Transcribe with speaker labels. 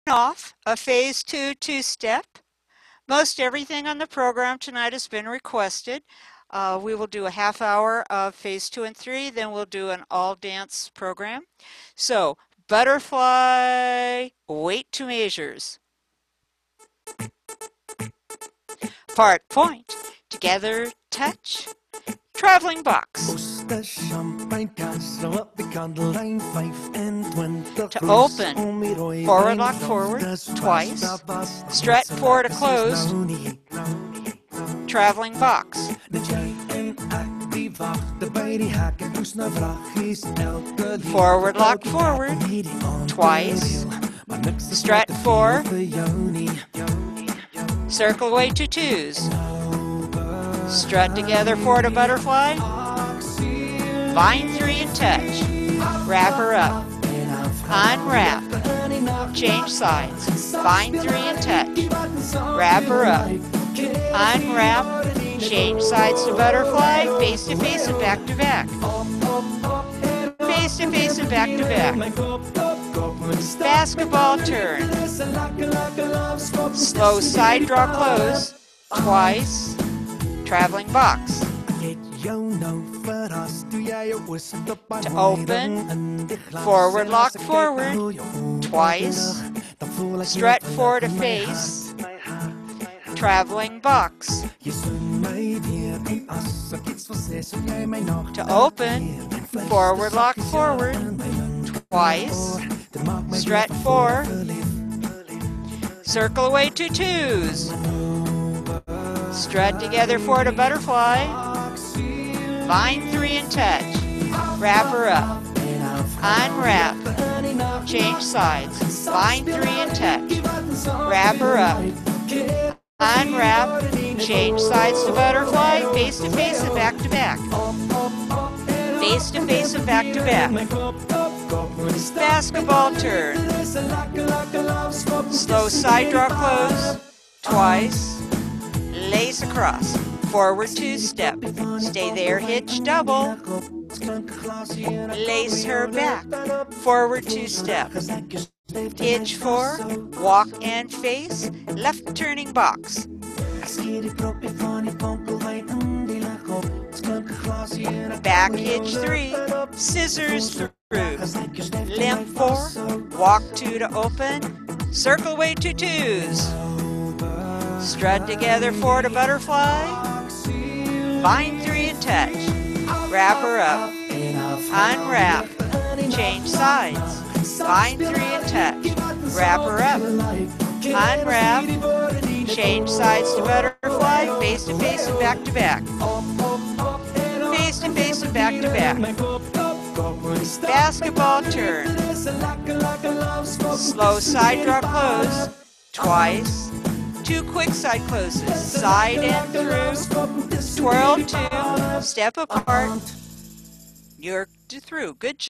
Speaker 1: off a phase 2 two-step. Most everything on the program tonight has been requested. We will do a half hour of phase 2 and 3, then we'll do an all dance program. So butterfly, weight to measures. Part point, together touch, traveling box. To open, forward lock forward, twice, strut forward to close, traveling box. Forward lock forward, twice, strut 4, circle away to 2s, strut together forward to butterfly, bind 3 and touch, wrap her up, unwrap, change sides, bind 3 and touch, wrap her up, unwrap, change sides to butterfly, face to face and back to back, face to face and back to back, basketball turn, slow side draw close, twice, traveling box. To open, forward lock forward, twice, strut forward to face, traveling box. To open, forward lock forward, twice, strut 4, circle away to 2s, strut together forward to butterfly, bind 3 and touch, wrap her up, unwrap, change sides, bind 3 and touch, wrap her up, unwrap, change sides to butterfly, face to face and back to back, face to face and back to back, basketball turn, slow side draw close, twice, lace across, forward 2-step, stay there, hitch double, lace her back, forward 2-step, hitch 4, walk and face, left turning box, back hitch 3, scissors through, limp 4, walk 2 to open, circle away to 2s, strut together forward to butterfly, bind 3 and touch, wrap her up, unwrap, change sides, bind 3 and touch, wrap her up, unwrap, change sides to butterfly, face to face and back to back, face to face and back to back, basketball turn, slow side draw close, twice, 2 quick side closes, side and through, twirl 2, step apart, you're through, good job.